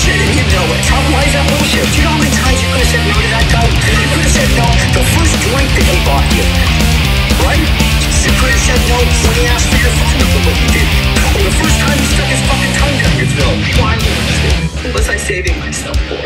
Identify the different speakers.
Speaker 1: bullshit and you know it. Why is that bullshit? Do you know how many times you could have said no to that guy? You could have said no the first drink that he bought you. Right? You could have said no when he asked for your phone number, but you did. Or the first time he stuck his fucking tongue down your throat. Why was I saving myself for?